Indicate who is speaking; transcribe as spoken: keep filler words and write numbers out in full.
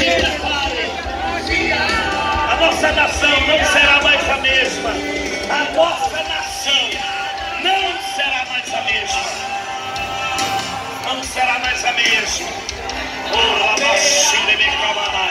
Speaker 1: se prepare. A nossa nação não será mais a mesma. A nossa nação não será mais a mesma. Não será mais a mesma. Oh, a